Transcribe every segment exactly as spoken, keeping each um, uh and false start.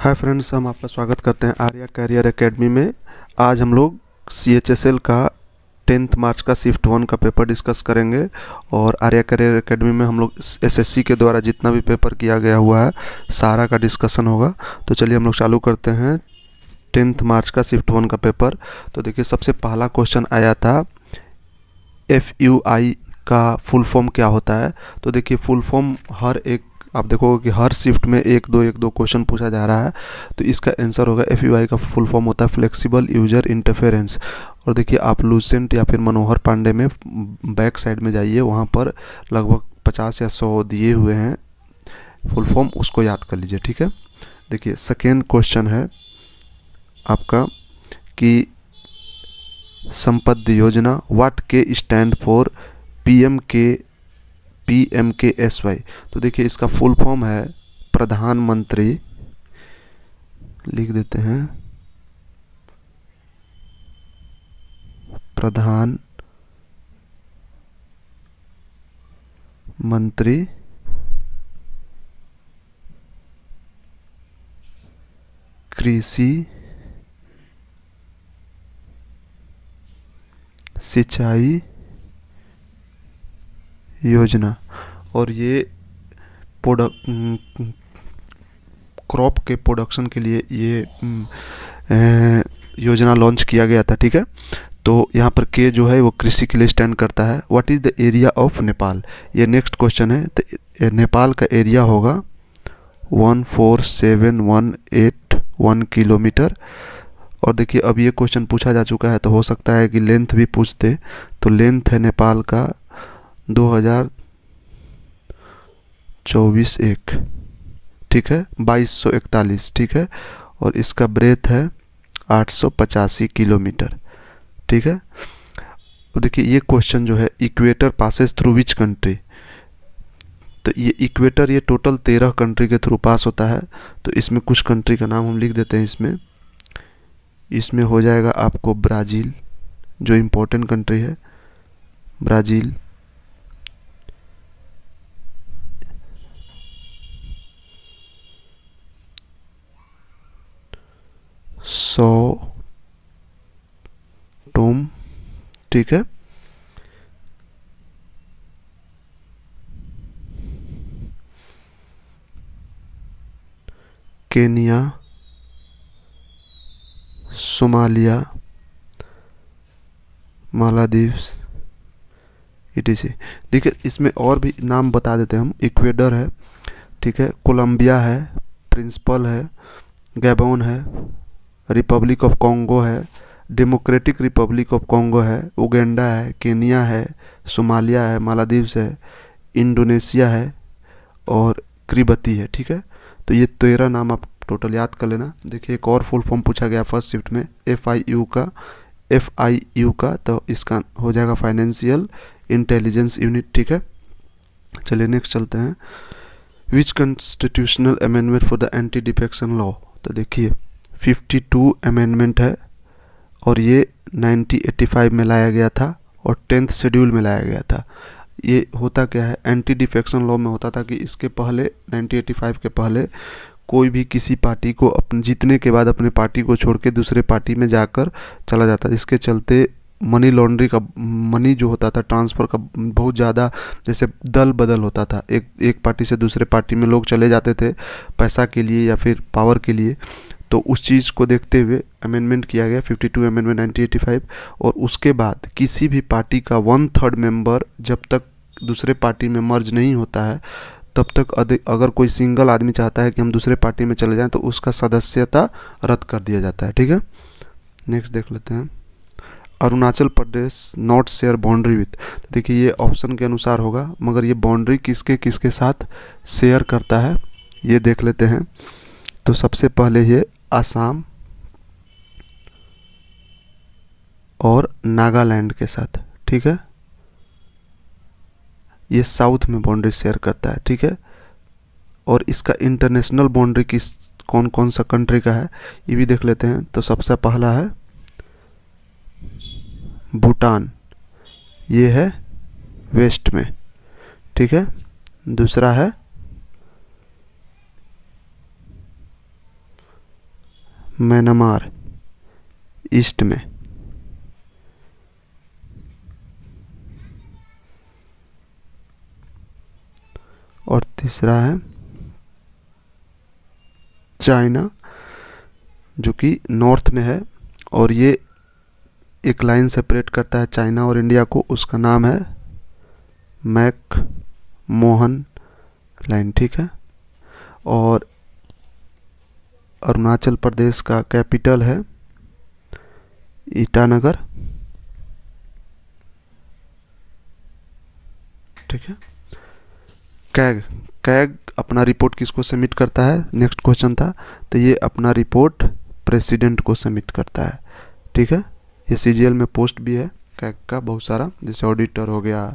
Hi friends, हम आपका स्वागत करते हैं आर्या कैरियर एकेडमी में। आज हम लोग सी एच एस एल का टेंथ मार्च का शिफ्ट वन का पेपर डिस्कस करेंगे। और आर्या कैरियर एकेडमी में हम लोग एस एस सी के द्वारा जितना भी पेपर किया गया हुआ है सारा का डिस्कशन होगा। तो चलिए हम लोग चालू करते हैं टेंथ मार्च का शिफ्ट वन का पेपर। तो देखिए, सबसे पहला क्वेश्चन आया था एफ यू आई का फुल फॉर्म क्या होता है। तो देखिए, फुल फॉर्म हर एक आप देखोगे कि हर शिफ्ट में एक दो एक दो क्वेश्चन पूछा जा रहा है। तो इसका आंसर होगा एफ यू आई का फुल फॉर्म होता है फ्लेक्सिबल यूजर इंटरफेरेंस। और देखिए, आप लूसेंट या फिर मनोहर पांडे में बैक साइड में जाइए, वहाँ पर लगभग पचास या सौ दिए हुए हैं फुल फॉर्म, उसको याद कर लीजिए। ठीक है, देखिए सेकेंड क्वेश्चन है आपका कि संपत्ति योजना what K stand for P M K P M K S Y. तो देखिए, इसका फुल फॉर्म है प्रधानमंत्री, लिख देते हैं प्रधान मंत्री कृषि सिंचाई योजना। और ये प्रोडक्ट क्रॉप के प्रोडक्शन के लिए ये ए, योजना लॉन्च किया गया था। ठीक है, तो यहाँ पर के जो है वो कृषि के लिए स्टैंड करता है। What is the area of Nepal, ये नेक्स्ट क्वेश्चन है। तो नेपाल का एरिया होगा one four seven one eight one kilometre. और देखिए, अब ये क्वेश्चन पूछा जा चुका है तो हो सकता है कि लेंथ भी पूछ दे। तो लेंथ है नेपाल का दो हज़ार चौबीस एक, ठीक है, बाईस सौ इकतालीस, ठीक है। और इसका ब्रेथ है आठ सौ पचासी किलोमीटर। ठीक है, तो देखिए ये क्वेश्चन जो है equator passes through which country. तो ये इक्वेटर ये टोटल तेरह कंट्री के थ्रू पास होता है। तो इसमें कुछ कंट्री का नाम हम लिख देते हैं। इसमें इसमें हो जाएगा आपको ब्राज़ील, जो इम्पोर्टेंट कंट्री है, ब्राज़ील। सौ टोम, ठीक है। Kenya, Somalia, Maldives, etc. ठीक है, इसमें और भी नाम बता देते हैं हम। इक्वेडर है, ठीक है, कोलंबिया है, प्रिंसिपल है, गैबोन है, रिपब्लिक ऑफ कॉन्गो है, डेमोक्रेटिक रिपब्लिक ऑफ कॉन्गो है, उगांडा है, केनिया है, सोमालिया है, मालदीव्स है, इंडोनेशिया है और किरिबती है। ठीक है, तो ये तेरह नाम आप टोटल याद कर लेना। देखिए, एक और फुल फॉर्म पूछा गया फर्स्ट शिफ्ट में एफ आई यू का एफ आई यू का तो इसका हो जाएगा फाइनेंशियल इंटेलिजेंस यूनिट। ठीक है, चलिए नेक्स्ट चलते हैं। Which constitutional amendment for the anti defection law. तो देखिए बावन अमेंडमेंट है और ये नाइनटीन एटी फाइव में लाया गया था और टेंथ शेड्यूल में लाया गया था। ये होता क्या है, एंटी डिफेक्शन लॉ में होता था कि इसके पहले नाइनटीन एटी फाइव के पहले कोई भी किसी पार्टी को अपन जीतने के बाद अपने पार्टी को छोड़ के दूसरे पार्टी में जाकर चला जाता। इसके चलते मनी लॉन्ड्री का मनी जो होता था ट्रांसफ़र का बहुत ज़्यादा, जैसे दल बदल होता था, एक एक पार्टी से दूसरे पार्टी में लोग चले जाते थे पैसा के लिए या फिर पावर के लिए। तो उस चीज़ को देखते हुए अमेंडमेंट किया गया बावन अमेंडमेंट नाइनटीन एटी फाइव। और उसके बाद किसी भी पार्टी का वन थर्ड मेंबर जब तक दूसरे पार्टी में मर्ज नहीं होता है तब तक अगर कोई सिंगल आदमी चाहता है कि हम दूसरे पार्टी में चले जाएं तो उसका सदस्यता रद्द कर दिया जाता है। ठीक है, नेक्स्ट देख लेते हैं। Arunachal Pradesh not share boundary with. तो देखिए, ये ऑप्शन के अनुसार होगा, मगर ये बाउंड्री किसके किसके साथ शेयर करता है ये देख लेते हैं। तो सबसे पहले ये असम और नागालैंड के साथ, ठीक है, ये साउथ में बाउंड्री शेयर करता है। ठीक है, और इसका इंटरनेशनल बाउंड्री किस कौन कौन सा कंट्री का है ये भी देख लेते हैं। तो सबसे पहला है भूटान, ये है वेस्ट में, ठीक है। दूसरा है म्यांमार ईस्ट में, और तीसरा है चाइना जो कि नॉर्थ में है, और ये एक लाइन सेपरेट करता है चाइना और इंडिया को, उसका नाम है मैक मोहन लाइन, ठीक है। और अरुणाचल प्रदेश का कैपिटल है ईटानगर, ठीक है। कैग कैग अपना रिपोर्ट किसको सबमिट करता है, नेक्स्ट क्वेश्चन था, तो ये अपना रिपोर्ट प्रेसिडेंट को सबमिट करता है, ठीक है। ये सीजीएल में पोस्ट भी है कैग का बहुत सारा, जैसे ऑडिटर हो गया।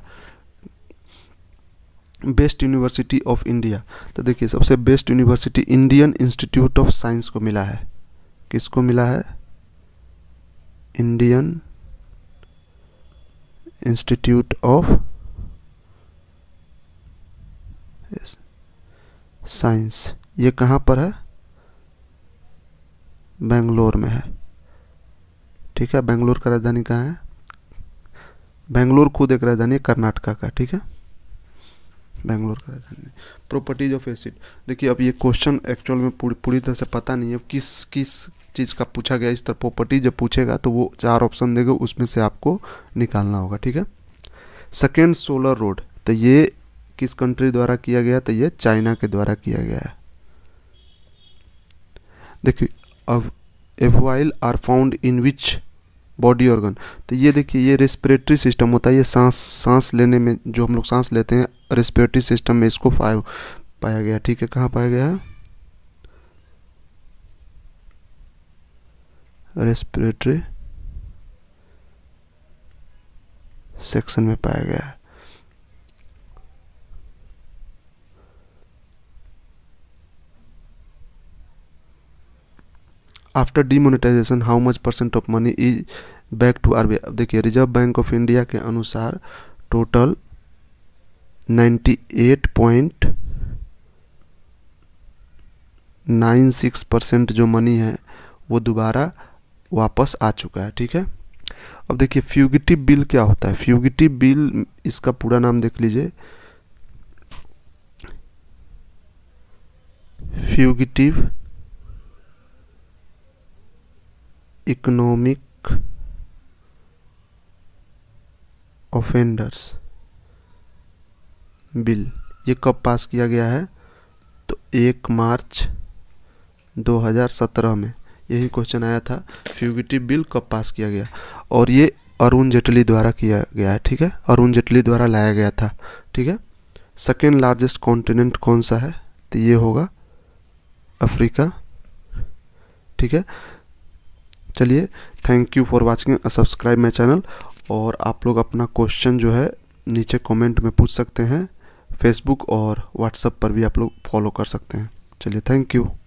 बेस्ट यूनिवर्सिटी ऑफ इंडिया, तो देखिए सबसे best university Indian Institute of Science को मिला है। किसको मिला है, इंडियन इंस्टीट्यूट ऑफ साइंस। ये कहाँ पर है, बेंगलोर में है, ठीक है। बेंगलोर का राजधानी कहाँ है, बेंगलोर खुद एक राजधानी है कर्नाटका का, ठीक है। बेंगलोर का राजधानी। प्रॉपर्टीज ऑफ एसिड, देखिए अब ये क्वेश्चन एक्चुअल में पूरी पूरी तरह से पता नहीं है किस किस चीज़ का पूछा गया। इस तरह प्रॉपर्टी जब पूछेगा तो वो चार ऑप्शन देगा, उसमें से आपको निकालना होगा, ठीक है। सेकेंड सोलर रोड, तो ये किस कंट्री द्वारा किया गया, तो ये चाइना के द्वारा किया गया है। देखिए अब alveoli are found in which body organ, तो ये देखिए ये रेस्पिरेटरी सिस्टम होता है, ये सांस सांस लेने में जो हम लोग सांस लेते हैं रेस्पिरेटरी सिस्टम में इसको पाया पाया गया, ठीक है। कहाँ पाया गया है, रेस्पिरेटरी सेक्शन में पाया गया है। After demonetisation how much percent of money is back to RBI. अब देखिए रिजर्व बैंक ऑफ इंडिया के अनुसार टोटल अट्ठानवे पॉइंट नाइन सिक्स परसेंट जो मनी है वो दोबारा वापस आ चुका है, ठीक है। अब देखिए फ्यूगिटिव बिल क्या होता है, फ्यूगिटिव बिल इसका पूरा नाम देख लीजिए, फ्यूगिटिव इकोनॉमिक ऑफेंडर्स बिल। ये कब पास किया गया है, तो एक मार्च दो हज़ार सत्रह में यही क्वेश्चन आया था, फ्यूगिटिव बिल कब पास किया गया, और ये अरुण जेटली द्वारा किया गया है, ठीक है। अरुण जेटली द्वारा लाया गया था, ठीक है। सेकेंड लार्जेस्ट कॉन्टिनेंट कौन सा है, तो ये होगा अफ्रीका, ठीक है। चलिए thank you for watching, subscribe my channel, और आप लोग अपना क्वेश्चन जो है नीचे कमेंट में पूछ सकते हैं, फेसबुक और व्हाट्सएप पर भी आप लोग फॉलो कर सकते हैं। चलिए थैंक यू।